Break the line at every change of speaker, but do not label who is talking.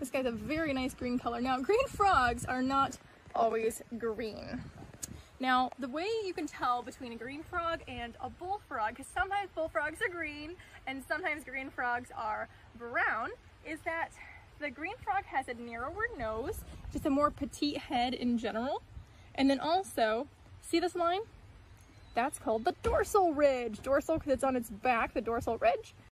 This guy's a very nice green color. Now, green frogs are not always green. Now, the way you can tell between a green frog and a bullfrog, because sometimes bullfrogs are green and sometimes green frogs are brown, is that the green frog has a narrower nose, just a more petite head in general. And then also, see this line? That's called the dorsal ridge. Dorsal because it's on its back, the dorsal ridge.